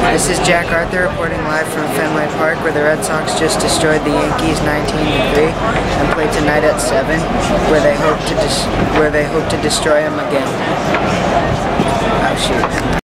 This is Jack Arthur reporting live from Fenway Park, where the Red Sox just destroyed the Yankees 19-3 and play tonight at 7, where they hope to destroy them again. Oh shoot.